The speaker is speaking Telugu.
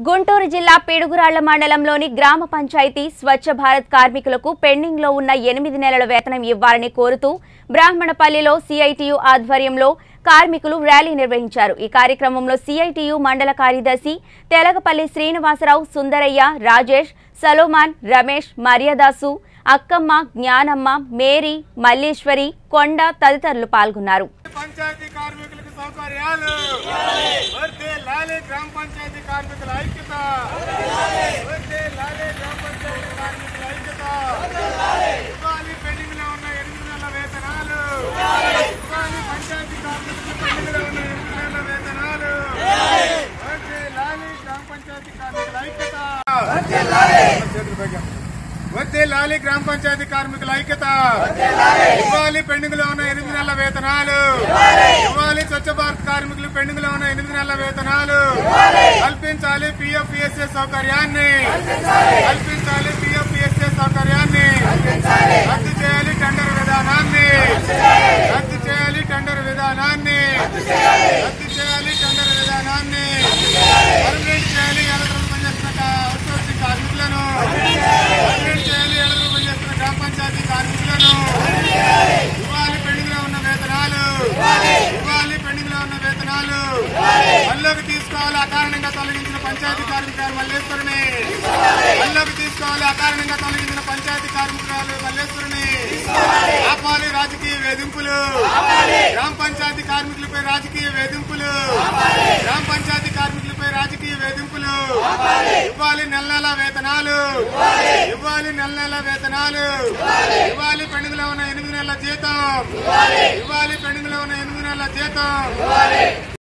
గుంటూరు జిల్లా పిడుగురాళ్ల మండలంలోని గ్రామ పంచాయతీ స్వచ్ఛ భారత్ కార్మికులకు పెండింగ్ లో ఉన్న 8 నెలల వేతనం ఇవ్వాలని కోరుతూ బ్రాహ్మణపల్లిలో సిఐటియు ఆధ్వర్యంలో కార్మికులు ర్యాలీ నిర్వహించారు। ఈ కార్యక్రమంలో సిఐటియు మండల కార్యదర్శి తెలగపల్లి శ్రీనివాసరావు, సుందరయ్య, రాజేష్, సలోమాన్, రమేష్, మర్యాదాసు, అక్కమ్మ, జ్ఞానమ్మ, మేరీ, మల్లేశ్వరి, కొండ తదితరులు పాల్గొన్నారు। పంచాయతీ కార్మికులకు సౌకర్యాలు వర్ధిల్లాలి, గ్రామ పంచాయతీ కార్మికుల ఐక్యత వర్ధిల్లాలి, గ్రామ పంచాయతీ కార్మికుల ఐక్యత ఇవ్వాలి, పెండింగ్ లో ఉన్న 8 నెలల వేతనాలు ఇవ్వాలి, పంచాయతీ కార్మికులకు పెండింగ్ లో ఉన్న 8 నెలల వేతనాలు వర్ధిల్లాలి, గ్రామ పంచాయతీ కార్మికుల ఐక్యత వర్ధిల్లాలి, గ్రామ పంచాయతీ కార్మికుల ఐక్యత ఇవ్వాలి, పెండింగ్ లో ఉన్న 8 నెలల వేతనాలు ఇవ్వాలి, స్వచ్ఛ భారత్ కార్మికులు పెండింగ్ లో ఉన్న 8 నెలల వేతనాలు కల్పించాలి, పిఎఫ్పిఎస్ఏ సౌకర్యాన్ని కల్పించాలి, పిఎఫ్పిఎస్ఏ సౌకర్యాన్ని రద్దు చేయాలి, టెండర్ విధానాన్ని రద్దు చేయాలి, టెండర్ విధానాన్ని రద్దు చేయాలి, టెండర్ విధానాన్ని పర్మనెంట్ చేయాలి, ఎలక్ట్రల్ పనిచేస్తున్న అవుట్సోర్సింగ్ కార్మికులను పర్మనెంట్ చేయాలి, ఎలక్ట్రల్ పనిచేస్తున్న గ్రామ పంచాయతీ కార్మికులను ఇవ్వాలి, పెండింగ్ లో ఉన్న వేతనాలు ఇవ్వాలి, పెండింగ్ లో ఉన్న వేతనాలు అల్లోకి తీసుకోవాలి, అకారణంగా తొలగించిన పంచాయతీ కార్మికురాలు మల్లేశ్వరిని అల్లోకి తీసుకోవాలి, అకారణంగా తొలగించిన పంచాయతీ కార్మికురాలు మల్లేశ్వరిని ఆపాలి, రాజకీయ వేధింపులు గ్రామ పంచాయతీ కార్మికులపై రాజకీయ వేధింపులు గ్రామ పంచాయతీ కార్మికులపై రాజకీయ వేధింపులు ఇవ్వాలి, నెల వేతనాలు ఇవ్వాలి, నెల వేతనాలు ఇవ్వాలి, పెండింగ్ లో ఉన్న 8 నెలల జీతం ఇవ్వాలి, పెండింగ్ లో ఉన్న 8 నెలల జీతం